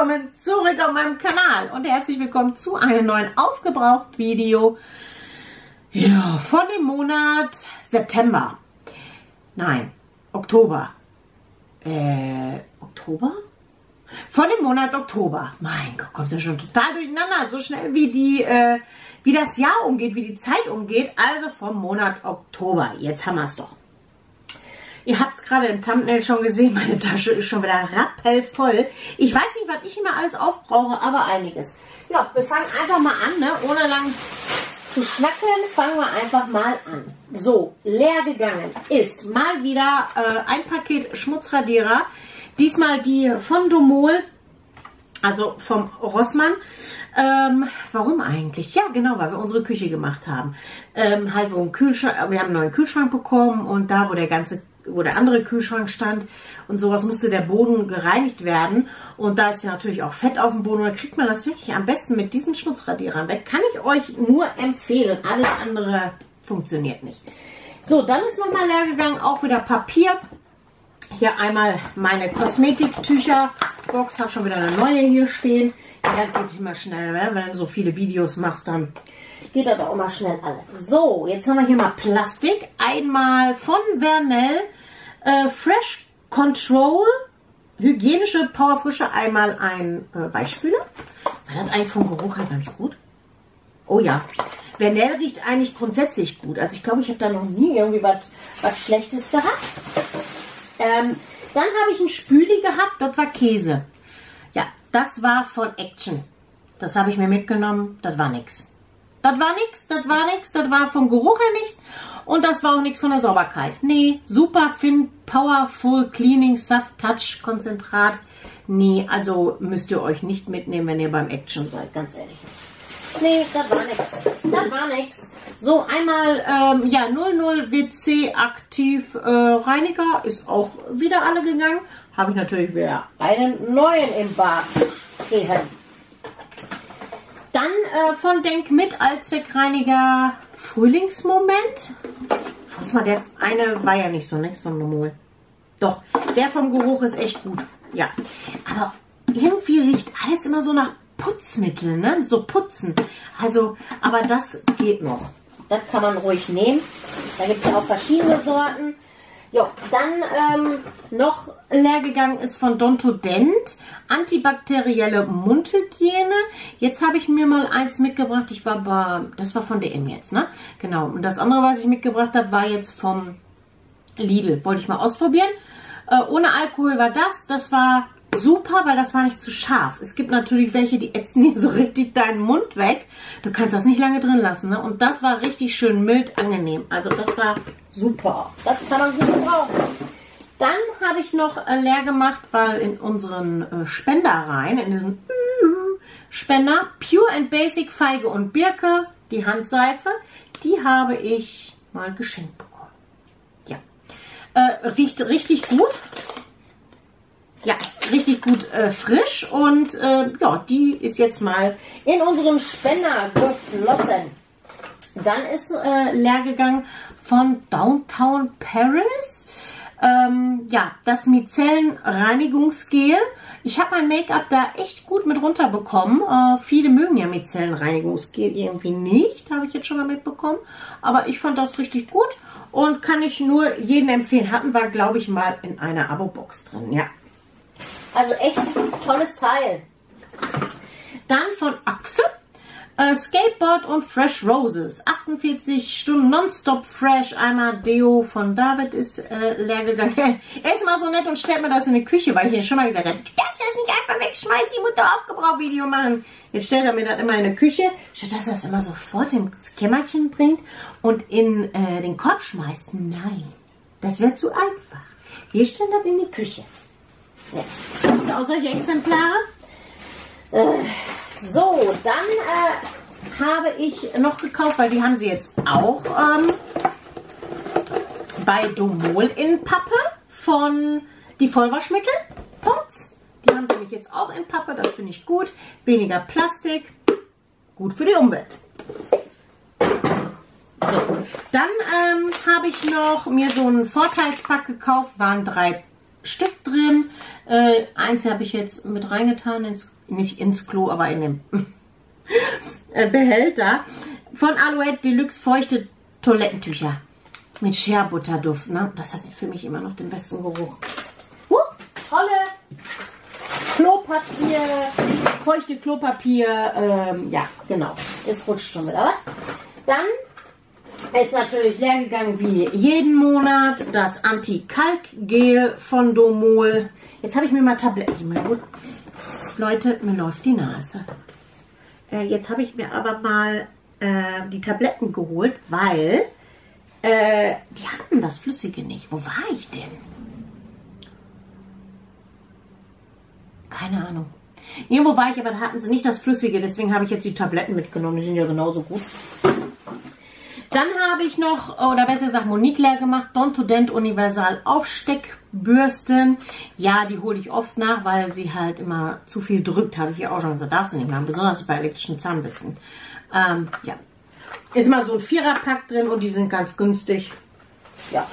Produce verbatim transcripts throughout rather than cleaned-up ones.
willkommen zurück auf meinem Kanal und herzlich willkommen zu einem neuen Aufgebraucht-Video, ja, von dem Monat September. Nein, Oktober. Äh, Oktober? Von dem Monat Oktober. Mein Gott, kommst du schon total durcheinander, so schnell wie die, äh, wie das Jahr umgeht, wie die Zeit umgeht. Also vom Monat Oktober. Jetzt haben wir es doch. Ihr habt es gerade im Thumbnail schon gesehen, meine Tasche ist schon wieder rappelvoll. Ich weiß nicht, was ich immer alles aufbrauche, aber einiges. Ja, wir fangen einfach mal an, ne? Ohne lang zu schnacken, fangen wir einfach mal an. So, leer gegangen ist mal wieder äh, ein Paket Schmutzradierer. Diesmal die von Domol, also vom Rossmann. Ähm, warum eigentlich? Ja, genau, weil wir unsere Küche gemacht haben. Ähm, halt, wo ein Kühlschrank, wir haben einen neuen Kühlschrank bekommen und da, wo der ganze wo der andere Kühlschrank stand und sowas, musste der Boden gereinigt werden. Und da ist ja natürlich auch Fett auf dem Boden. Und da kriegt man das wirklich am besten mit diesen Schmutzradierern weg. Kann ich euch nur empfehlen. Alles andere funktioniert nicht. So, dann ist nochmal leer gegangen. Auch wieder Papier. Hier einmal meine Kosmetiktücher-Box. Habe schon wieder eine neue hier stehen. Ja, das geht immer schnell, ne? Wenn du so viele Videos machst, dann geht das auch immer schnell alle. So, jetzt haben wir hier mal Plastik. Einmal von Vernell äh, Fresh Control hygienische Powerfrische. Einmal ein äh, Weichspüler. War das eigentlich vom Geruch her ganz gut? Oh ja. Vernell riecht eigentlich grundsätzlich gut. Also ich glaube, ich habe da noch nie irgendwie was was Schlechtes gehabt. Ähm, dann habe ich ein Spüli gehabt. Das war Käse. Ja, das war von Action. Das habe ich mir mitgenommen. Das war nix. Das war nichts, das war nichts, das war vom Geruch her nicht und das war auch nichts von der Sauberkeit. Nee, super Fin Powerful Cleaning Soft Touch Konzentrat. Nee, also müsst ihr euch nicht mitnehmen, wenn ihr beim Action seid, ganz ehrlich. Nee, das war nichts. Das war nichts. So, einmal, ähm, ja, null null W C Aktiv äh, Reiniger ist auch wieder alle gegangen. Habe ich natürlich wieder einen neuen im Bad stehen. Dann äh, von Denk mit Allzweckreiniger Frühlingsmoment. Wo ist mal der eine? War ja nicht so, nichts von Domol. Doch, der vom Geruch ist echt gut. Ja, aber irgendwie riecht alles immer so nach Putzmittel, ne? So putzen. Also, aber das geht noch. Das kann man ruhig nehmen. Da gibt es ja auch verschiedene Sorten. Jo, dann ähm, noch leer gegangen ist von Dontodent antibakterielle Mundhygiene. Jetzt habe ich mir mal eins mitgebracht. Ich war bei, das war von D M jetzt, ne? Genau. Und das andere, was ich mitgebracht habe, war jetzt vom Lidl. Wollte ich mal ausprobieren. Äh, ohne Alkohol war das. Das war super, weil das war nicht zu scharf. Es gibt natürlich welche, die ätzen hier so richtig deinen Mund weg. Du kannst das nicht lange drin lassen, ne? Und das war richtig schön mild, angenehm. Also das war super. Das kann man gut gebrauchen. Dann habe ich noch äh, leer gemacht, weil in unseren äh, Spender rein, in diesen äh, Spender, Pure and Basic Feige und Birke, die Handseife, die habe ich mal geschenkt bekommen. Ja. Äh, riecht richtig gut. Ja, richtig gut äh, frisch und äh, ja, die ist jetzt mal in unseren Spender geflossen. Dann ist äh, leer gegangen von Downtown Paris. Ähm, ja, das Micellenreinigungsgel. Ich habe mein Make-up da echt gut mit runterbekommen. Äh, viele mögen ja Micellenreinigungsgel irgendwie nicht, habe ich jetzt schon mal mitbekommen. Aber ich fand das richtig gut und kann ich nur jedem empfehlen. Hatten wir, glaube ich, mal in einer Abo-Box drin, ja. Also echt tolles Teil. Dann von Axe. Äh, Skateboard und Fresh Roses. achtundvierzig Stunden nonstop fresh. Einmal Deo von David ist äh, leer gegangen. Er ist mal so nett und stellt mir das in die Küche, weil ich hier schon mal gesagt habe, du darfst das nicht einfach wegschmeißen, die Mutter Aufgebrauch-Video machen. Jetzt stellt er mir das immer in die Küche, statt dass er das immer sofort ins Kämmerchen bringt und in äh, den Korb schmeißt. Nein, das wäre zu einfach. Wir stellen das in die Küche. Ja. Und auch solche Exemplare. Äh, so, dann äh, habe ich noch gekauft, weil die haben sie jetzt auch ähm, bei Domol in Pappe von die Vollwaschmittel Pots. Die haben sie mich jetzt auch in Pappe, das finde ich gut. Weniger Plastik, gut für die Umwelt. So, dann ähm, habe ich noch mir so einen Vorteilspack gekauft, waren drei Stück drin. Äh, eins habe ich jetzt mit reingetan ins nicht ins Klo, aber in dem Behälter. Von Alouette Deluxe feuchte Toilettentücher mit Scherbutter-Duft. Ne? Das hat für mich immer noch den besten Geruch. Uh, tolle Klopapier, feuchte Klopapier. Ähm, ja, genau. Es rutscht schon wieder was. Dann ist natürlich leer gegangen wie jeden Monat das Anti-Kalk-Gel von Domol. Jetzt habe ich mir mal Tabletten geholt. Leute, mir läuft die Nase. Äh, jetzt habe ich mir aber mal äh, die Tabletten geholt, weil äh, die hatten das Flüssige nicht. Wo war ich denn? Keine Ahnung. Irgendwo war ich, aber da hatten sie nicht das Flüssige. Deswegen habe ich jetzt die Tabletten mitgenommen. Die sind ja genauso gut. Dann habe ich noch, oder besser gesagt, Monique leer gemacht. Dontodent Universal Aufsteckbürsten. Ja, die hole ich oft nach, weil sie halt immer zu viel drückt. Habe ich ja auch schon gesagt, darf sie nicht machen. Besonders bei elektrischen Zahnbürsten. Ähm, ja. Ist mal so ein Viererpack drin und die sind ganz günstig. Ja.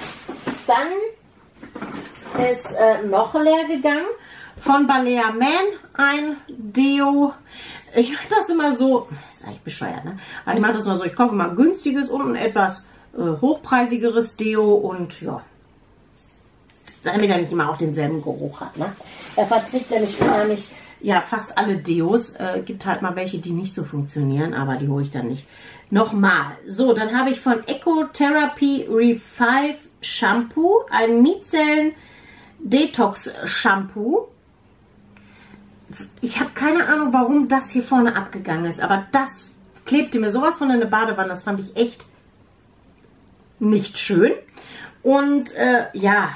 Dann ist äh, noch leer gegangen. Von Balea Man ein Deo. Ich mache das immer so, das ist eigentlich bescheuert, ne? Aber ich mache das immer so, ich kaufe mal ein günstiges und ein etwas äh, hochpreisigeres Deo und ja, damit er nicht immer auch denselben Geruch hat, ne? Er verträgt nämlich unheimlich, ja, fast alle Deos. Äh, gibt halt mal welche, die nicht so funktionieren, aber die hole ich dann nicht nochmal. So, dann habe ich von Eco Therapy Revive Shampoo, ein Mizellen Detox Shampoo. Ich habe keine Ahnung, warum das hier vorne abgegangen ist, aber das klebte mir sowas von in eine Badewanne. Das fand ich echt nicht schön. Und äh, ja,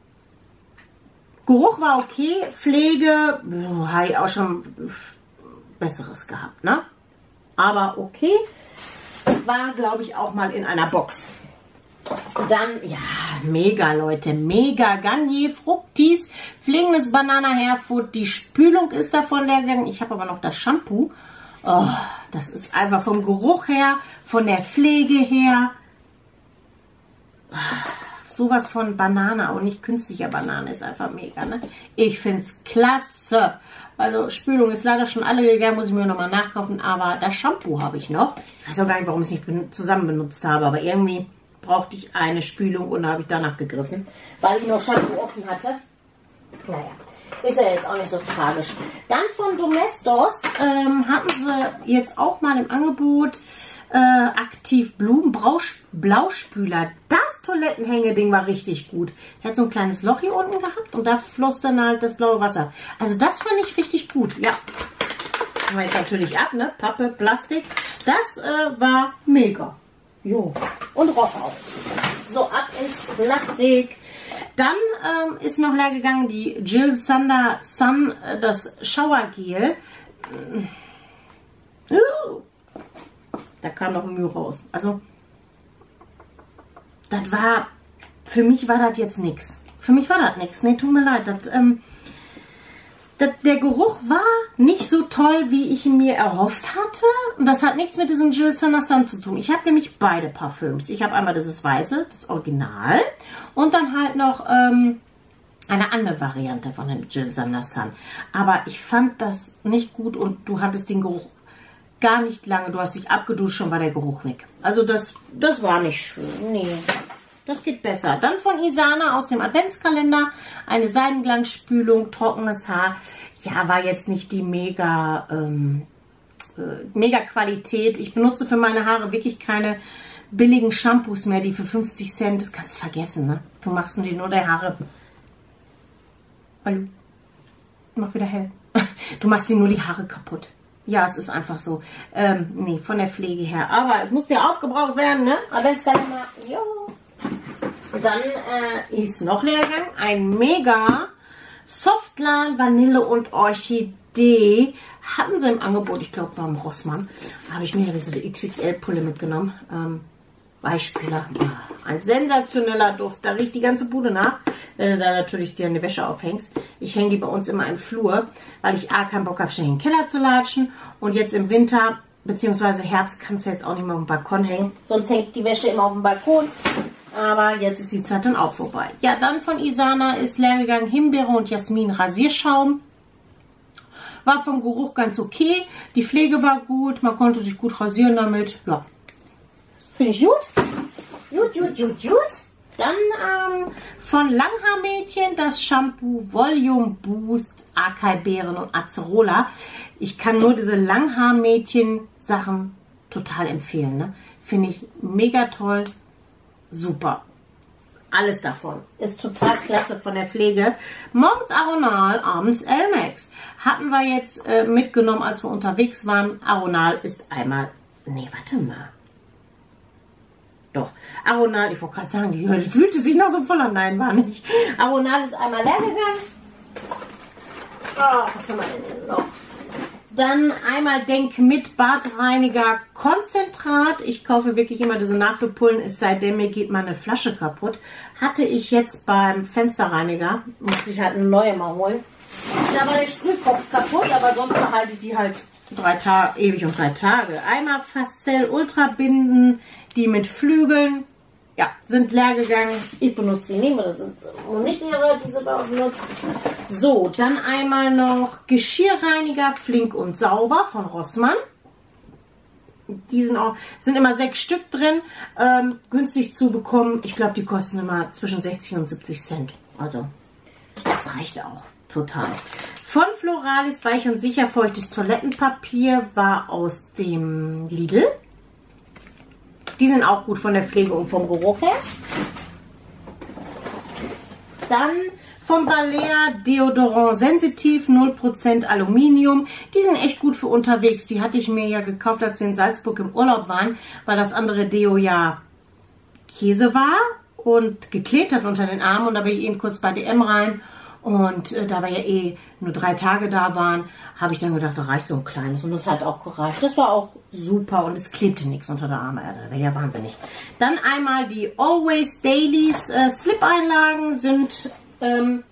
Geruch war okay. Pflege, habe ich auch schon Besseres gehabt, ne? Aber okay, war, glaube ich, auch mal in einer Box. Dann, ja, mega, Leute, mega Garnier Fructis, fliegendes Banana Hairfood. Die Spülung ist davon leer gegangen. Ich habe aber noch das Shampoo. Oh, das ist einfach vom Geruch her, von der Pflege her. Oh, sowas von Banane, aber nicht künstlicher Banane, ist einfach mega, ne? Ich finde es klasse. Also Spülung ist leider schon alle gegangen, muss ich mir nochmal nachkaufen. Aber das Shampoo habe ich noch. Ich weiß auch gar nicht, warum ich es nicht zusammen benutzt habe, aber irgendwie brauchte ich eine Spülung und da habe ich danach gegriffen, weil ich noch Shampoo offen hatte. Naja, ist ja jetzt auch nicht so tragisch. Dann von Domestos ähm, hatten sie jetzt auch mal im Angebot äh, Aktiv Blumen Blauspüler. Das Toilettenhängeding war richtig gut. Der hat so ein kleines Loch hier unten gehabt und da floss dann halt das blaue Wasser. Also das fand ich richtig gut. Ja, haben wir jetzt natürlich ab, ne? Pappe, Plastik. Das äh, war mega. Jo. Und roch auch. So, ab ins Plastik. Dann ähm, ist noch leer gegangen die Jill Sander Sun, äh, das Showergel. Uh, da kam noch Mühe raus. Also, das war, für mich war das jetzt nichts. Für mich war das nichts. Nee, tut mir leid. Das, ähm, das, der Geruch war nicht so toll, wie ich ihn mir erhofft hatte. Und das hat nichts mit diesem Jill Sander Sun zu tun. Ich habe nämlich beide Parfüms. Ich habe einmal dieses weiße, das Original. Und dann halt noch ähm, eine andere Variante von dem Jill Sander Sun. Aber ich fand das nicht gut und du hattest den Geruch gar nicht lange. Du hast dich abgeduscht, schon war der Geruch weg. Also das, das war nicht schön. Nee, das geht besser. Dann von Isana aus dem Adventskalender. Eine Seidenglanzspülung, trockenes Haar. Ja, war jetzt nicht die mega, ähm, äh, mega Qualität. Ich benutze für meine Haare wirklich keine billigen Shampoos mehr, die für fünfzig Cent, das kannst du vergessen, ne? Du machst dir nur der Haare. Hallo? Mach wieder hell. Du machst dir nur die Haare kaputt. Ja, es ist einfach so. Ähm, nee, von der Pflege her. Aber es muss ja aufgebraucht werden, ne? Adventskalender. Jo. Und dann äh, ist noch leer gegangen. Ein mega Softlan Vanille und Orchidee. Hatten sie im Angebot, ich glaube beim Rossmann. Da habe ich mir diese X X L-Pulle mitgenommen. Ähm, Weichspüler. Ein sensationeller Duft. Da riecht die ganze Bude nach. Wenn du da natürlich dir eine Wäsche aufhängst. Ich hänge die bei uns immer im Flur, weil ich A, keinen Bock habe, schnell in den Keller zu latschen. Und jetzt im Winter bzw. Herbst kannst du jetzt auch nicht mehr auf dem Balkon hängen. Sonst hängt die Wäsche immer auf dem Balkon. Aber jetzt ist die Zeit dann auch vorbei. Ja, dann von Isana ist leer gegangen Himbeere und Jasmin Rasierschaum. War vom Geruch ganz okay. Die Pflege war gut. Man konnte sich gut rasieren damit. Ja. Finde ich gut. Gut, gut, gut, gut. Dann ähm, von Langhaarmädchen das Shampoo Volume Boost Acai Beeren und Acerola. Ich kann nur diese Langhaarmädchen Sachen total empfehlen. Ne? Finde ich mega toll. Super. Alles davon ist total klasse von der Pflege. Morgens Aronal, abends Elmex. Hatten wir jetzt äh, mitgenommen, als wir unterwegs waren. Aronal ist einmal... Nee, warte mal. Doch, Aronal, ich wollte gerade sagen, die fühlte sich noch so voll an. Nein, war nicht. Aronal ist einmal leer gegangen. Oh, was haben wir denn noch? Dann einmal Denk mit Badreiniger Konzentrat. Ich kaufe wirklich immer diese Nachfüllpullen, es sei denn, mir geht meine Flasche kaputt. Hatte ich jetzt beim Fensterreiniger. Musste ich halt eine neue mal holen. Da war der Sprühkopf kaputt, aber sonst behalte ich die halt drei Tage, ewig und drei Tage. Einmal Facel Ultra Binden, die mit Flügeln, ja, sind leer gegangen. Ich benutze die nicht mehr, das sind Monitere, die sie da benutzt. So, dann einmal noch Geschirrreiniger Flink und Sauber von Rossmann. Die sind auch, sind immer sechs Stück drin, ähm, günstig zu bekommen. Ich glaube, die kosten immer zwischen sechzig und siebzig Cent. Also, das reicht auch total. Von Floralis Weich und Sicher feuchtes Toilettenpapier war aus dem Lidl. Die sind auch gut von der Pflege und vom Geruch her. Dann vom Balea Deodorant Sensitiv, null Prozent Aluminium. Die sind echt gut für unterwegs. Die hatte ich mir ja gekauft, als wir in Salzburg im Urlaub waren, weil das andere Deo ja Käse war und geklebt hat unter den Armen. Und da bin ich eben kurz bei D M rein. Und äh, da wir ja eh nur drei Tage da waren, habe ich dann gedacht, da reicht so ein kleines. Und das hat auch gereicht. Das war auch super und es klebte nichts unter der Arme. Das wäre ja wahnsinnig. Dann einmal die Always Dailies äh, Slip-Einlagen sind ähm,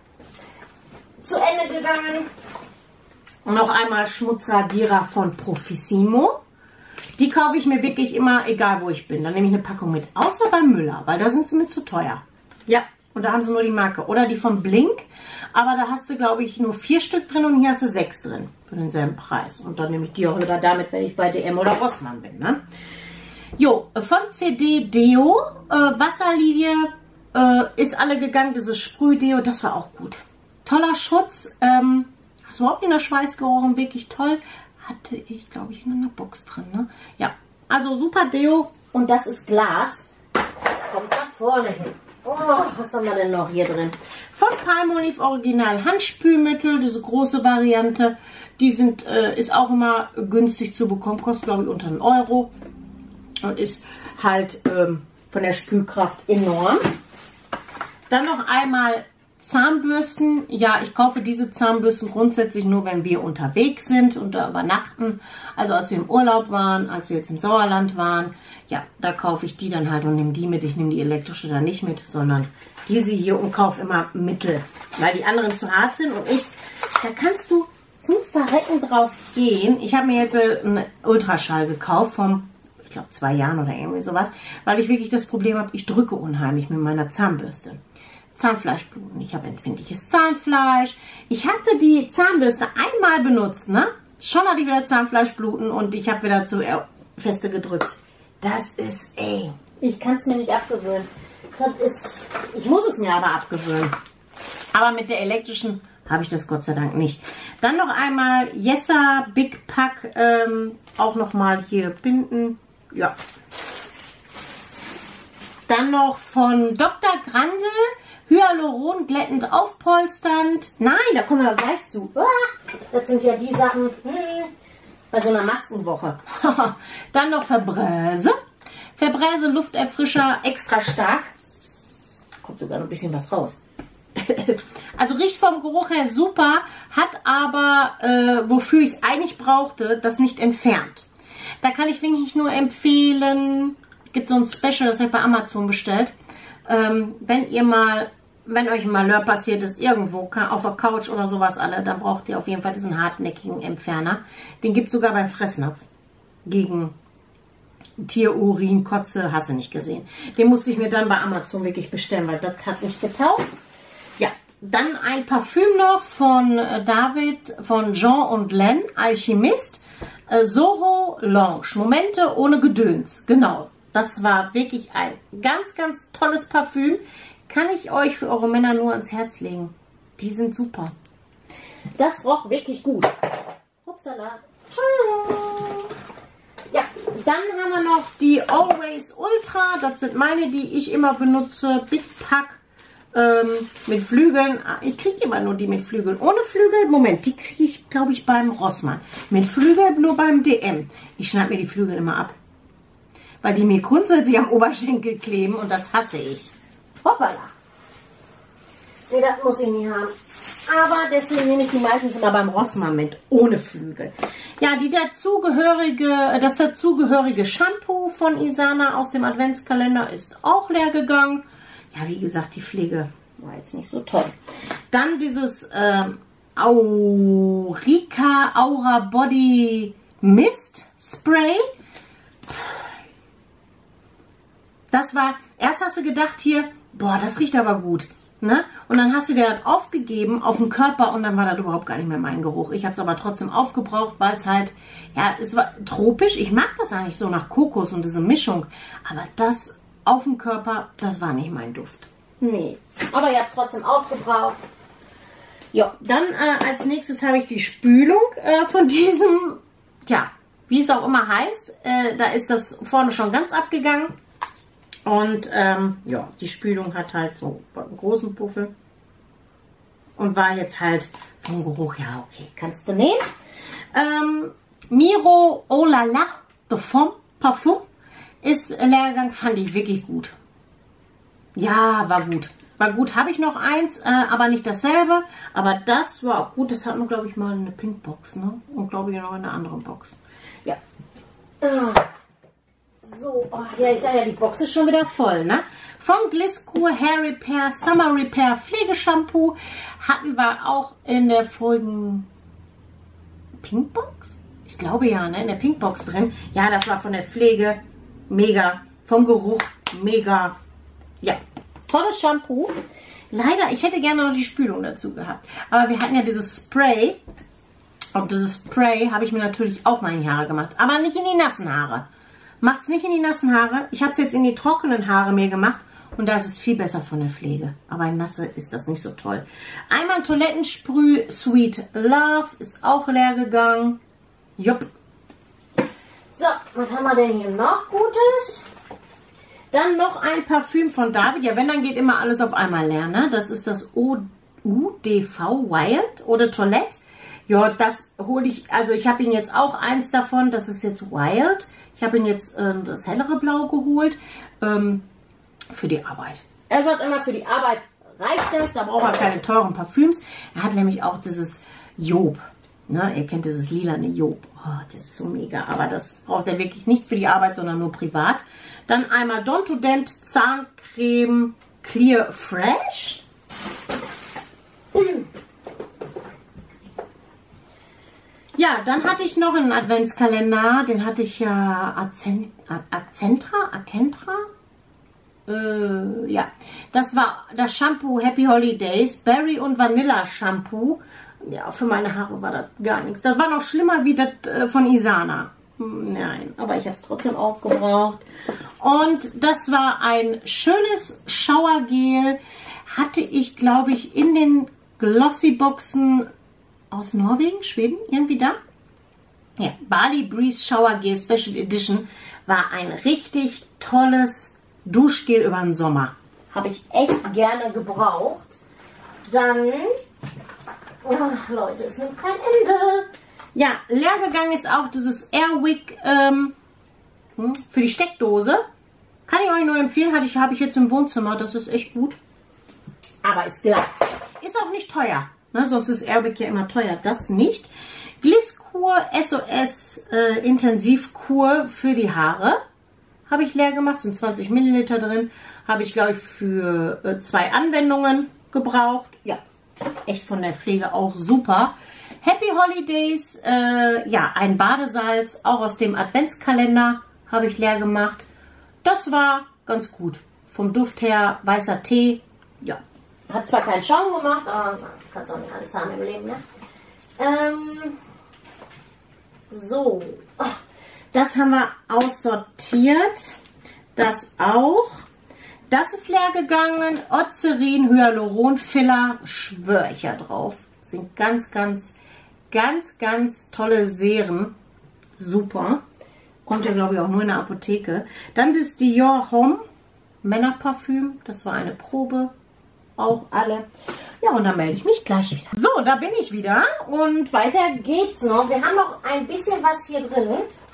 zu Ende gegangen. Und noch einmal Schmutzradierer von Profissimo. Die kaufe ich mir wirklich immer, egal wo ich bin. Dann nehme ich eine Packung mit, außer beim Müller, weil da sind sie mir zu teuer. Ja. Und da haben sie nur die Marke. Oder die von Blink. Aber da hast du, glaube ich, nur vier Stück drin und hier hast du sechs drin. Für denselben Preis. Und dann nehme ich die auch lieber damit, wenn ich bei D M oder Rossmann bin. Ne? Jo, von C D Deo. Äh, Wasserlilie äh, ist alle gegangen. Dieses Sprühdeo, das war auch gut. Toller Schutz. Ähm, hast du überhaupt in der Schweiß gerochen? Wirklich toll. Hatte ich, glaube ich, in einer Box drin. Ne? Ja, also super Deo. Und das ist Glas. Das kommt nach vorne hin. Oh, was haben wir denn noch hier drin? Von Palmolive Original Handspülmittel, diese große Variante. Die sind, äh, ist auch immer günstig zu bekommen. Kostet, glaube ich, unter einen Euro. Und ist halt ähm, von der Spülkraft enorm. Dann noch einmal Zahnbürsten. Ja, ich kaufe diese Zahnbürsten grundsätzlich nur, wenn wir unterwegs sind und da übernachten. Also als wir im Urlaub waren, als wir jetzt im Sauerland waren, ja, da kaufe ich die dann halt und nehme die mit. Ich nehme die elektrische dann nicht mit, sondern diese hier und kaufe immer Mittel, weil die anderen zu hart sind. Und ich, da kannst du zum Verrecken drauf gehen. Ich habe mir jetzt einen Ultraschall gekauft vom, ich glaube, zwei Jahren oder irgendwie sowas, weil ich wirklich das Problem habe, ich drücke unheimlich mit meiner Zahnbürste. Zahnfleischbluten. Ich habe empfindliches Zahnfleisch. Ich hatte die Zahnbürste einmal benutzt, ne? Schon hatte ich wieder Zahnfleischbluten und ich habe wieder zu feste gedrückt. Das ist, ey, ich kann es mir nicht abgewöhnen. Das ist, ich muss es mir aber abgewöhnen. Aber mit der elektrischen habe ich das Gott sei Dank nicht. Dann noch einmal Yesa Big Pack, ähm, auch nochmal hier binden. Ja. Dann noch von Doktor Grandel. Hyaluron glättend aufpolsternd. Nein, da kommen wir gleich zu. Das sind ja die Sachen hm, bei so einer Maskenwoche. Dann noch Febreze. Febreze Lufterfrischer extra stark. Kommt sogar noch ein bisschen was raus. Also riecht vom Geruch her super, hat aber, äh, wofür ich es eigentlich brauchte, das nicht entfernt. Da kann ich wirklich nur empfehlen, gibt so ein Special, das habe ich bei Amazon bestellt. Ähm, wenn ihr mal, wenn euch ein Malheur passiert ist, irgendwo, auf der Couch oder sowas alle, dann braucht ihr auf jeden Fall diesen hartnäckigen Entferner. Den gibt es sogar beim Fressnapf. Gegen Tierurin, Kotze, hast du nicht gesehen. Den musste ich mir dann bei Amazon wirklich bestellen, weil das hat nicht getaugt. Ja, dann ein Parfüm noch von äh, David, von Jean und Len, Alchemist. Äh, Soho Lounge. Momente ohne Gedöns. Genau. Das war wirklich ein ganz, ganz tolles Parfüm. Kann ich euch für eure Männer nur ans Herz legen. Die sind super. Das roch wirklich gut. Upsala. Ja, dann haben wir noch die Always Ultra. Das sind meine, die ich immer benutze. Big Pack ähm, mit Flügeln. Ich kriege immer nur die mit Flügeln. Ohne Flügel, Moment, die kriege ich, glaube ich, beim Rossmann. Mit Flügel nur beim D M. Ich schneide mir die Flügel immer ab. Weil die mir grundsätzlich am Oberschenkel kleben und das hasse ich. Hoppala. Nee, das muss ich nicht haben. Aber deswegen nehme ich die meistens immer beim Rossmann mit, ohne Flügel. Ja, die dazugehörige, das dazugehörige Shampoo von Isana aus dem Adventskalender ist auch leer gegangen. Ja, wie gesagt, die Pflege war jetzt nicht so toll. Dann dieses ähm, Aurica Aura Body Mist Spray. Das war, erst hast du gedacht hier, boah, das riecht aber gut. Ne? Und dann hast du dir das aufgegeben auf den Körper und dann war das überhaupt gar nicht mehr mein Geruch. Ich habe es aber trotzdem aufgebraucht, weil es halt, ja, es war tropisch. Ich mag das eigentlich so nach Kokos und diese Mischung. Aber das auf dem Körper, das war nicht mein Duft. Nee, aber ich habe es trotzdem aufgebraucht. Ja, dann äh, als nächstes habe ich die Spülung äh, von diesem, tja, wie es auch immer heißt. Äh, da ist das vorne schon ganz abgegangen. Und ähm, ja, die Spülung hat halt so einen großen Puffel. Und war jetzt halt vom Geruch, ja okay, kannst du nehmen. Ähm, Miro Oh La La de Femme Parfum ist Leergang, fand ich wirklich gut. Ja, war gut. War gut, habe ich noch eins, äh, aber nicht dasselbe. Aber das war auch gut. Das hat nur, glaube ich, mal eine Pinkbox, ne? Und glaube ich noch in einer anderen Box. Ja. Ah. So, oh, ja, ich sage ja, die Box ist schon wieder voll, ne? Von Gliskur Hair Repair Summer Repair Pflegeshampoo hatten wir auch in der vorigen Pinkbox? Ich glaube ja, ne? In der Pinkbox drin. Ja, das war von der Pflege mega. Vom Geruch mega. Ja, tolles Shampoo. Leider, ich hätte gerne noch die Spülung dazu gehabt. Aber wir hatten ja dieses Spray. Und dieses Spray habe ich mir natürlich auch mal in die Haare gemacht. Aber nicht in die nassen Haare. Macht es nicht in die nassen Haare. Ich habe es jetzt in die trockenen Haare mir gemacht. Und da ist es viel besser von der Pflege. Aber in nasse ist das nicht so toll. Einmal Toilettensprüh Sweet Love. Ist auch leer gegangen. Jupp. So, was haben wir denn hier noch Gutes? Dann noch ein Parfüm von David. Ja, wenn, dann geht immer alles auf einmal leer, ne? Das ist das O D V Wild oder Toilette. Ja, das hole ich, also ich habe ihn jetzt auch eins davon. Das ist jetzt Wild. Ich habe ihn jetzt äh, das hellere Blau geholt ähm, für die Arbeit. Er sagt immer, für die Arbeit reicht das. Da braucht er keine teuren Parfüms. Er hat nämlich auch dieses Job. Ne? Ihr kennt dieses lilane Job. Oh, das ist so mega. Aber das braucht er wirklich nicht für die Arbeit, sondern nur privat. Dann einmal Don to Dent Zahncreme Clear Fresh. Ja, dann hatte ich noch einen Adventskalender, den hatte ich ja Accent, Accentra, Accentra, äh, ja, das war das Shampoo Happy Holidays, Berry und Vanilla Shampoo. Ja, für meine Haare war das gar nichts. Das war noch schlimmer wie das äh, von Isana. Nein, aber ich habe es trotzdem aufgebraucht. Und das war ein schönes Showergel, hatte ich, glaube ich, in den Glossy-Boxen aus Norwegen, Schweden, irgendwie da. Ja, Bali Breeze Shower Gel Special Edition war ein richtig tolles Duschgel über den Sommer. Habe ich echt gerne gebraucht. Dann, ach Leute, es nimmt kein Ende. Ja, leer gegangen ist auch dieses Airwick ähm, für die Steckdose. Kann ich euch nur empfehlen, habe ich, hab ich jetzt im Wohnzimmer. Das ist echt gut. Aber ist glatt. Ist auch nicht teuer. Ne, sonst ist Airwick ja immer teuer. Das nicht. Gliskur S O S äh, Intensivkur für die Haare. Habe ich leer gemacht. Sind zwanzig Milliliter drin. Habe ich, glaube ich, für äh, zwei Anwendungen gebraucht. Ja, echt von der Pflege auch super. Happy Holidays. Äh, ja, ein Badesalz. Auch aus dem Adventskalender habe ich leer gemacht. Das war ganz gut. Vom Duft her weißer Tee. Ja. Hat zwar keinen Schaum gemacht, aber man kann es auch nicht alles haben im Leben, ne? Ähm, so. Das haben wir aussortiert. Das auch. Das ist leer gegangen. Ozerin, Hyaluron, Filler, schwöre ich ja drauf. Das sind ganz, ganz, ganz, ganz tolle Serien. Super. Kommt ja, glaube ich, auch nur in der Apotheke. Dann das Dior Homme Männerparfüm. Das war eine Probe. Auch alle. Ja, und dann melde ich mich gleich wieder. So, da bin ich wieder. Und weiter geht's noch. Wir haben noch ein bisschen was hier drin.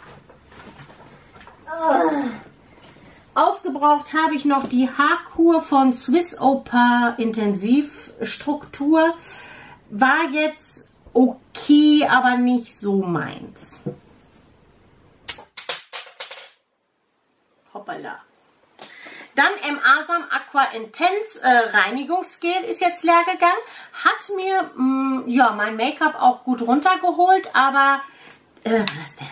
Aufgebraucht habe ich noch die Haarkur von Swiss Opar Intensivstruktur. War jetzt okay, aber nicht so meins. Hoppala. Dann M. Asam Aqua Intense äh, Reinigungsgel ist jetzt leer gegangen. Hat mir mh, ja mein Make-up auch gut runtergeholt, aber äh, war das der?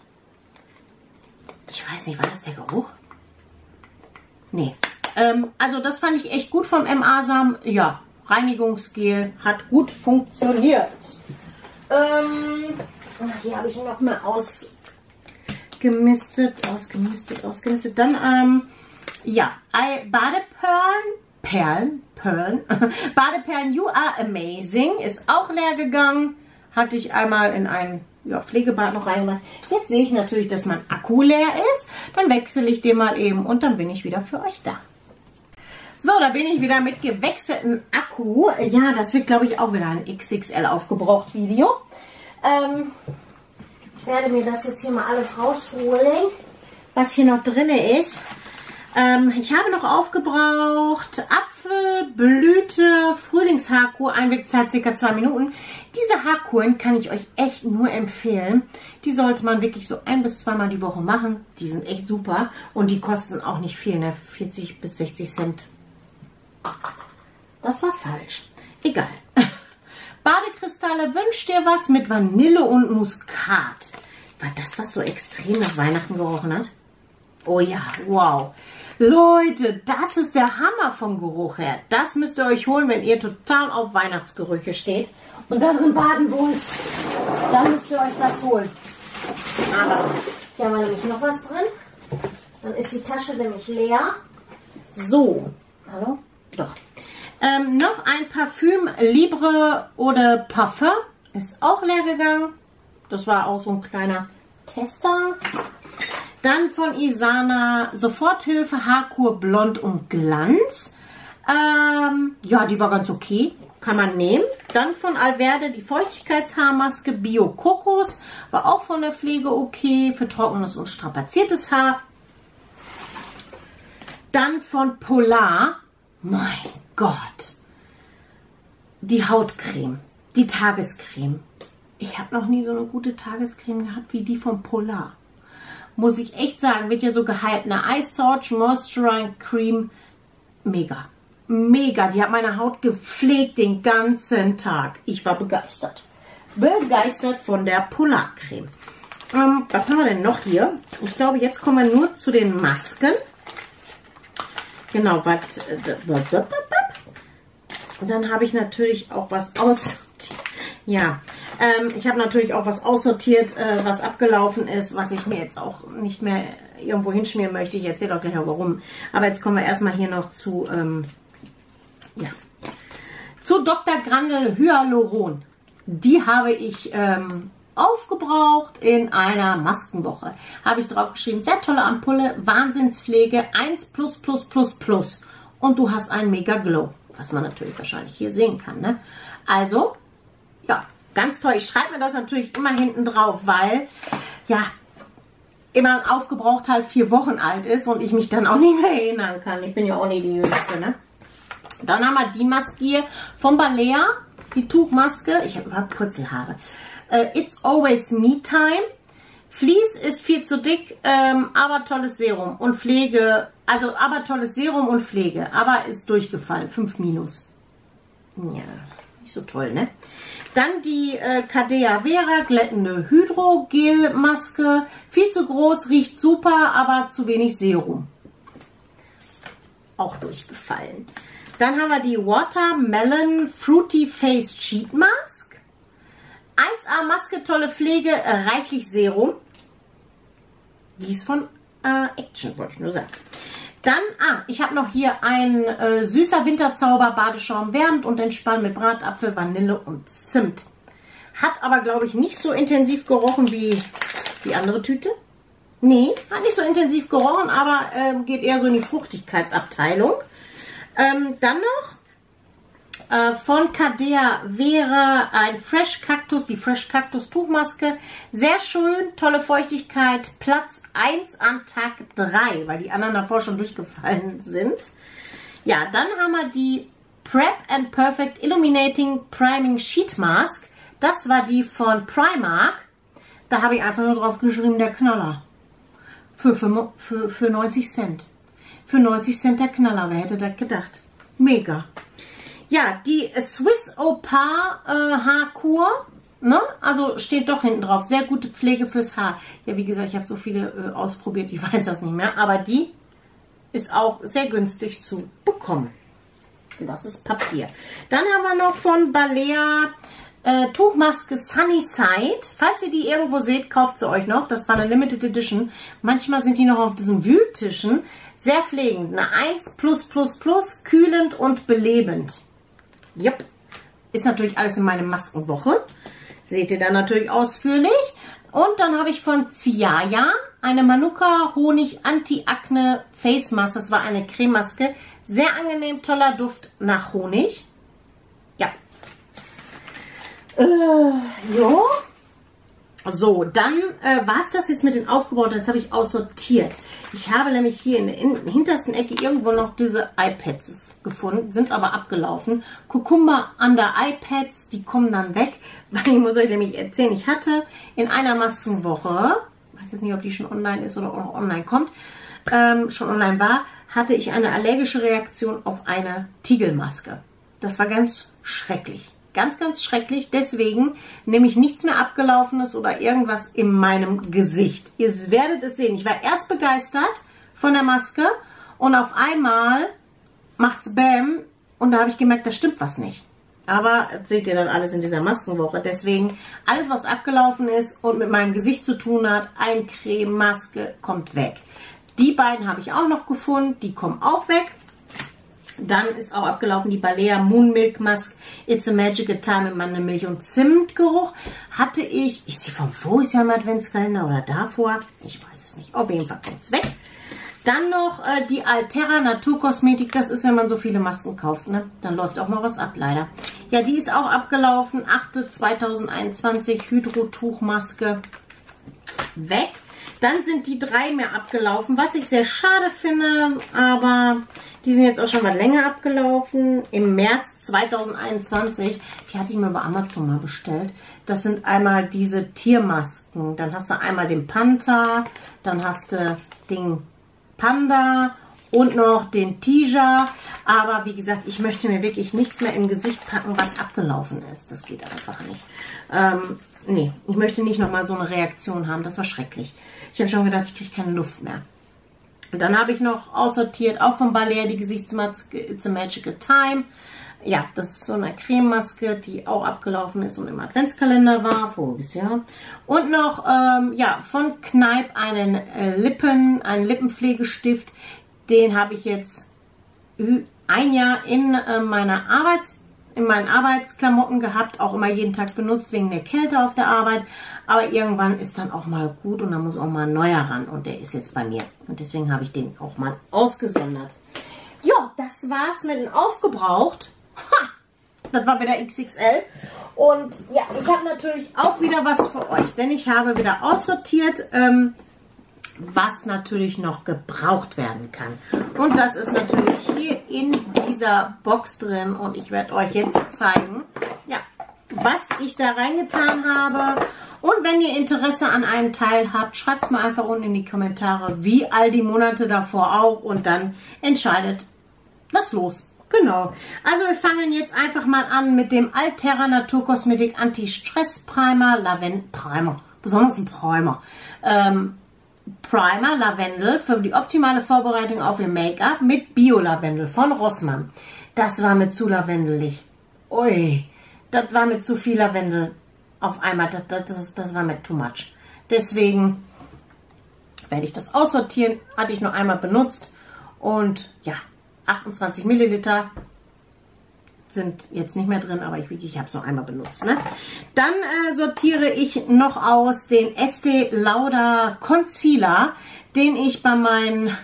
Ich weiß nicht, war das der Geruch? Nee. Ähm, also das fand ich echt gut vom M. Asam. Ja, Reinigungsgel hat gut funktioniert. Ähm, hier habe ich noch mal ausgemistet, ausgemistet, ausgemistet. Dann, ähm, ja, Badeperlen, Perlen, Perlen, Badeperlen You Are Amazing ist auch leer gegangen. Hatte ich einmal in ein ja, Pflegebad noch reingemacht. Jetzt sehe ich natürlich, dass mein Akku leer ist. Dann wechsle ich den mal eben und dann bin ich wieder für euch da. So, da bin ich wieder mit gewechseltem Akku. Ja, das wird, glaube ich, auch wieder ein X X L aufgebraucht Video. Ähm, ich werde mir das jetzt hier mal alles rausholen, was hier noch drin ist. Ähm, ich habe noch aufgebraucht Apfel, Blüte, Frühlingshaarkur, Einwegzeit ca. zwei Minuten. Diese Haarkuren kann ich euch echt nur empfehlen. Die sollte man wirklich so ein- bis zweimal die Woche machen. Die sind echt super und die kosten auch nicht viel, ne? vierzig bis sechzig Cent. Das war falsch. Egal. Badekristalle, wünsch dir was mit Vanille und Muskat. War das, was so extrem nach Weihnachten gerochen hat? Oh ja, wow. Leute, das ist der Hammer vom Geruch her. Das müsst ihr euch holen, wenn ihr total auf Weihnachtsgerüche steht und darin baden wollt. Dann müsst ihr euch das holen. aber hier haben wir nämlich noch was drin. Dann ist die Tasche nämlich leer. So, hallo? Doch. Ähm, noch ein Parfüm Libre Eau de Parfum ist auch leer gegangen. Das war auch so ein kleiner Tester. Dann von Isana Soforthilfe Haarkur Blond und Glanz. Ähm, ja, die war ganz okay. Kann man nehmen. Dann von Alverde die Feuchtigkeitshaarmaske Bio Kokos. War auch von der Pflege okay. Für trockenes und strapaziertes Haar. Dann von Polar. Mein Gott. Die Hautcreme. Die Tagescreme. Ich habe noch nie so eine gute Tagescreme gehabt wie die von Polar. Muss ich echt sagen, wird ja so gehypt. Eine Eye Sorge Moisturizing Cream. Mega. Mega. Die hat meine Haut gepflegt den ganzen Tag. Ich war begeistert. Begeistert von der Polarcreme. Ähm, was haben wir denn noch hier? Ich glaube, jetzt kommen wir nur zu den Masken. Genau, was. Äh, dann habe ich natürlich auch was aus. Ja. Ähm, ich habe natürlich auch was aussortiert, äh, was abgelaufen ist, was ich mir jetzt auch nicht mehr irgendwo hinschmieren möchte. Ich erzähle auch gleich auch warum. Aber jetzt kommen wir erstmal hier noch zu, ähm, ja, zu Doktor Grandel Hyaluron. Die habe ich ähm, aufgebraucht in einer Maskenwoche. Habe ich drauf geschrieben, sehr tolle Ampulle, Wahnsinnspflege, eins plus plus plus plus. Und du hast einen Mega Glow, was man natürlich wahrscheinlich hier sehen kann. Ne? Also, ja. Ganz toll. Ich schreibe mir das natürlich immer hinten drauf, weil, ja, immer aufgebraucht halt vier Wochen alt ist und ich mich dann auch nicht mehr erinnern kann. Ich bin ja auch nicht die Jüngste, ne? Dann haben wir die Maske hier von Balea, die Tuchmaske. Ich habe überhaupt Purzelhaare. Äh, It's Always Me Time. Vlies ist viel zu dick, ähm, aber tolles Serum und Pflege. Also, aber tolles Serum und Pflege. Aber ist durchgefallen. fünf minus. Ja, nicht so toll, ne? Dann die äh, Cadea Vera glättende Hydrogel-Maske. Viel zu groß, riecht super, aber zu wenig Serum. Auch durchgefallen. Dann haben wir die Watermelon Fruity Face Sheet Mask. eins A Maske, tolle Pflege, reichlich Serum. Die ist von äh, Action, wollte ich nur sagen. Dann, ah, ich habe noch hier ein äh, süßer Winterzauber, Badeschaum wärmt und entspannt mit Bratapfel, Vanille und Zimt. Hat aber, glaube ich, nicht so intensiv gerochen wie die andere Tüte. Nee, hat nicht so intensiv gerochen, aber äh, geht eher so in die Fruchtigkeitsabteilung. Ähm, dann noch äh, von Cadea wäre ein Fresh Cactus, die Fresh Cactus Tuchmaske. Sehr schön, tolle Feuchtigkeit, Platz eins am Tag drei, weil die anderen davor schon durchgefallen sind. Ja, dann haben wir die Prep and Perfect Illuminating Priming Sheet Mask. Das war die von Primark. Da habe ich einfach nur drauf geschrieben, der Knaller. Für, für, für, für neunzig Cent. Für neunzig Cent der Knaller, wer hätte das gedacht? Mega. Ja, die Swiss Opar äh, Haarkur, ne? Also steht doch hinten drauf. Sehr gute Pflege fürs Haar. Ja, wie gesagt, ich habe so viele äh, ausprobiert, ich weiß das nicht mehr. Aber die ist auch sehr günstig zu bekommen. Das ist Papier. Dann haben wir noch von Balea Äh, Tuchmaske Sunny Side. Falls ihr die irgendwo seht, kauft sie euch noch. Das war eine Limited Edition. Manchmal sind die noch auf diesen Wühltischen. Sehr pflegend. Eine eins plus plus plus, kühlend und belebend. Jupp. Ist natürlich alles in meine Maskenwoche. Seht ihr dann natürlich ausführlich. Und dann habe ich von Ciaya eine Manuka Honig Anti-Akne Face Mask. Das war eine Crememaske. Sehr angenehm, toller Duft nach Honig. Ja. Äh, jo. So, dann äh, war es das jetzt mit den aufgebauten. Jetzt habe ich aussortiert. Ich habe nämlich hier in der, in der hintersten Ecke irgendwo noch diese iPads gefunden, sind aber abgelaufen. Cucumber Under iPads, die kommen dann weg, weil ich muss euch nämlich erzählen, ich hatte in einer Maskenwoche, ich weiß jetzt nicht, ob die schon online ist oder auch online kommt, ähm, schon online war, hatte ich eine allergische Reaktion auf eine Tigelmaske. Das war ganz schrecklich. Ganz, ganz schrecklich. Deswegen nehme ich nichts mehr Abgelaufenes oder irgendwas in meinem Gesicht. Ihr werdet es sehen. Ich war erst begeistert von der Maske und auf einmal macht's Bäm und da habe ich gemerkt, da stimmt was nicht. Aber das seht ihr dann alles in dieser Maskenwoche. Deswegen alles, was abgelaufen ist und mit meinem Gesicht zu tun hat, Eincreme, Maske, kommt weg. Die beiden habe ich auch noch gefunden. Die kommen auch weg. Dann ist auch abgelaufen die Balea Moon Milk Mask It's a Magical Time mit Mandelmilch und Zimtgeruch. Hatte ich, ich sehe vom voriges Jahr im Adventskalender oder davor, ich weiß es nicht, auf jeden Fall kommt es weg. Dann noch äh, die Alterra Naturkosmetik, das ist, wenn man so viele Masken kauft, ne? Dann läuft auch mal was ab, leider. Ja, die ist auch abgelaufen, achte zweitausendeinundzwanzig Hydro-Tuchmaske weg. Dann sind die drei mehr abgelaufen, was ich sehr schade finde, aber die sind jetzt auch schon mal länger abgelaufen. Im März zweitausendeinundzwanzig, die hatte ich mir bei Amazon mal bestellt. Das sind einmal diese Tiermasken. Dann hast du einmal den Panther, dann hast du den Panda und noch den Tiger. Aber wie gesagt, ich möchte mir wirklich nichts mehr im Gesicht packen, was abgelaufen ist. Das geht einfach nicht. Ähm, nee, ich möchte nicht nochmal so eine Reaktion haben. Das war schrecklich. Ich habe schon gedacht, ich kriege keine Luft mehr. Und dann habe ich noch aussortiert, auch von Balea, die Gesichtsmaske It's a Magical Time. Ja, das ist so eine Crememaske, die auch abgelaufen ist und im Adventskalender war, voriges Jahr. Und noch, ähm, ja, von Kneipp einen äh, Lippen, einen Lippenpflegestift. Den habe ich jetzt ein Jahr in äh, meiner Arbeits in meinen Arbeitsklamotten gehabt, auch immer jeden Tag benutzt, wegen der Kälte auf der Arbeit. Aber irgendwann ist dann auch mal gut und dann muss auch mal ein neuer ran. Und der ist jetzt bei mir. Und deswegen habe ich den auch mal ausgesondert. Ja, das war's mit dem Aufgebraucht. Ha! Das war wieder X X L. Und ja, ich habe natürlich auch wieder was für euch, denn ich habe wieder aussortiert, ähm, was natürlich noch gebraucht werden kann. Und das ist natürlich hier in dieser Box drin und ich werde euch jetzt zeigen, ja, was ich da reingetan habe. Und wenn ihr Interesse an einem Teil habt, schreibt es mir einfach unten in die Kommentare, wie all die Monate davor auch, und dann entscheidet das los. Genau. Also wir fangen jetzt einfach mal an mit dem Alterra Naturkosmetik Anti-Stress Primer, Lavendel Primer, besonders ein Primer. Ähm, Primer Lavendel für die optimale Vorbereitung auf ihr Make-up mit Bio-Lavendel von Rossmann. das war mir zu lavendelig. Ui, das war mir zu viel Lavendel auf einmal. Das, das, das, das war mir too much. Deswegen werde ich das aussortieren. Hatte ich nur einmal benutzt. Und ja, achtundzwanzig Milliliter sind jetzt nicht mehr drin, aber ich, ich habe es noch einmal benutzt. Ne? Dann äh, sortiere ich noch aus den Estee Lauder Concealer, den ich bei meinen äh,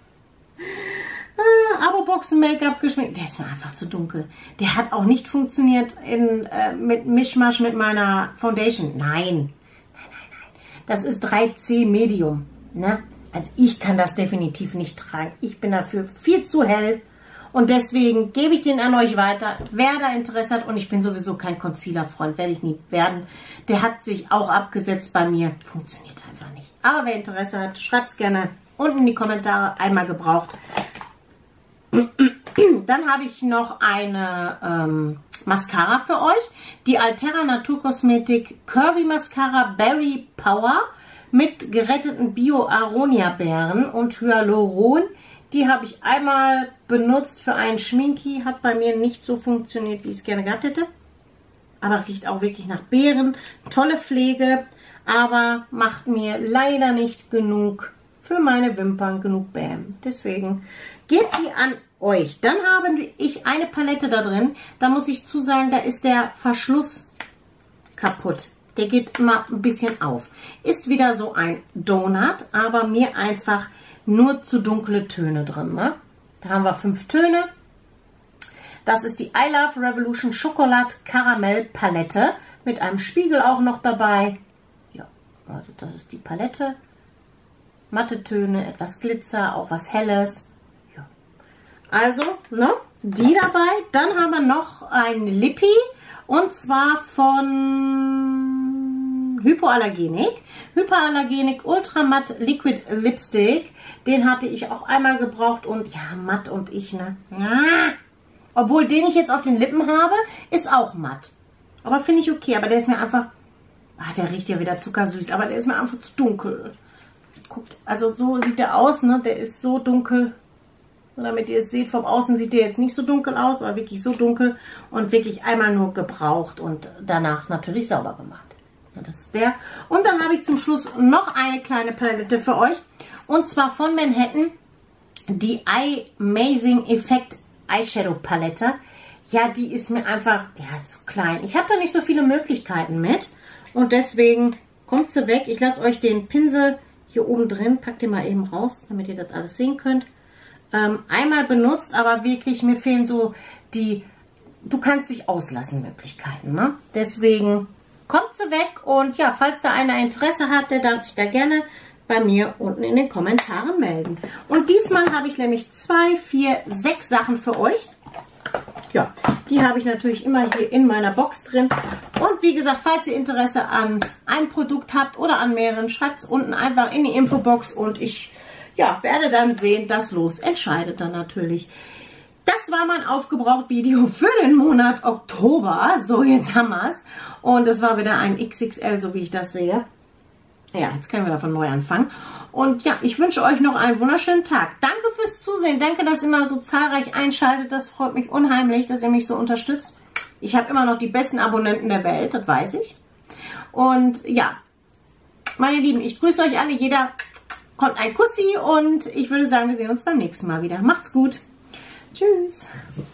Abo-Boxen Make-up geschminkt. Der ist mir einfach zu dunkel. Der hat auch nicht funktioniert in, äh, mit Mischmasch mit meiner Foundation. Nein, nein, nein, nein. Das ist drei C Medium. Ne? Also ich kann das definitiv nicht tragen. Ich bin dafür viel zu hell. Und deswegen gebe ich den an euch weiter, wer da Interesse hat. Und ich bin sowieso kein Concealer-Freund, werde ich nie werden. Der hat sich auch abgesetzt bei mir. Funktioniert einfach nicht. Aber wer Interesse hat, schreibt es gerne unten in die Kommentare. Einmal gebraucht. Dann habe ich noch eine ähm, Mascara für euch. Die Altera Naturkosmetik Curvy Mascara Berry Power mit geretteten Bio-Aronia-Beeren und Hyaluron. Die habe ich einmal benutzt für einen Schminki. Hat bei mir nicht so funktioniert, wie ich es gerne gehabt hätte. Aber riecht auch wirklich nach Beeren. Tolle Pflege, aber macht mir leider nicht genug für meine Wimpern, genug Bam. Deswegen geht sie an euch. Dann habe ich eine Palette da drin. Da muss ich zu sagen, da ist der Verschluss kaputt. Der geht immer ein bisschen auf. Ist wieder so ein Donut, aber mir einfach nur zu dunkle Töne drin. Ne? Da haben wir fünf Töne. Das ist die I Love Revolution Schokolade Karamell Palette. Mit einem Spiegel auch noch dabei. Ja, also das ist die Palette. Matte Töne, etwas Glitzer, auch was Helles. Ja. Also, ne, die dabei. Dann haben wir noch ein Lippi. Und zwar von Hypoallergenic. Hypoallergenic Ultra Matt Liquid Lipstick. Den hatte ich auch einmal gebraucht. Und ja, matt und ich, ne. Ja. Obwohl, den ich jetzt auf den Lippen habe, ist auch matt. Aber finde ich okay. Aber der ist mir einfach... Ach, der riecht ja wieder zuckersüß. Aber der ist mir einfach zu dunkel. Guckt, also so sieht der aus, ne? Der ist so dunkel. Und damit ihr es seht, vom Außen sieht der jetzt nicht so dunkel aus, aber wirklich so dunkel. Und wirklich einmal nur gebraucht und danach natürlich sauber gemacht. Ja, das ist der. Und dann habe ich zum Schluss noch eine kleine Palette für euch. Und zwar von Manhattan. Die Eye Amazing Effect Eyeshadow Palette. Ja, die ist mir einfach ja, zu klein. Ich habe da nicht so viele Möglichkeiten mit. Und deswegen kommt sie weg. Ich lasse euch den Pinsel hier oben drin. Packt ihr mal eben raus, damit ihr das alles sehen könnt. Ähm, einmal benutzt, aber wirklich, mir fehlen so die, du kannst dich auslassen Möglichkeiten. Ne? Deswegen kommt sie weg. Und ja, falls da einer Interesse hat, der darf sich da gerne bei mir unten in den Kommentaren melden. Und diesmal habe ich nämlich zwei, vier, sechs Sachen für euch. Ja, die habe ich natürlich immer hier in meiner Box drin. Und wie gesagt, falls ihr Interesse an einem Produkt habt oder an mehreren, schreibt es unten einfach in die Infobox und ich ja, werde dann sehen, das Los entscheidet dann natürlich. Das war mein Aufgebraucht-Video für den Monat Oktober. So, jetzt haben wir es. Und das war wieder ein X X L, so wie ich das sehe. Ja, jetzt können wir davon neu anfangen. Und ja, ich wünsche euch noch einen wunderschönen Tag. Danke fürs Zusehen. Danke, dass ihr immer so zahlreich einschaltet. Das freut mich unheimlich, dass ihr mich so unterstützt. Ich habe immer noch die besten Abonnenten der Welt, das weiß ich. Und ja, meine Lieben, ich grüße euch alle. Jeder kommt ein Kussi und ich würde sagen, wir sehen uns beim nächsten Mal wieder. Macht's gut. Tschüss.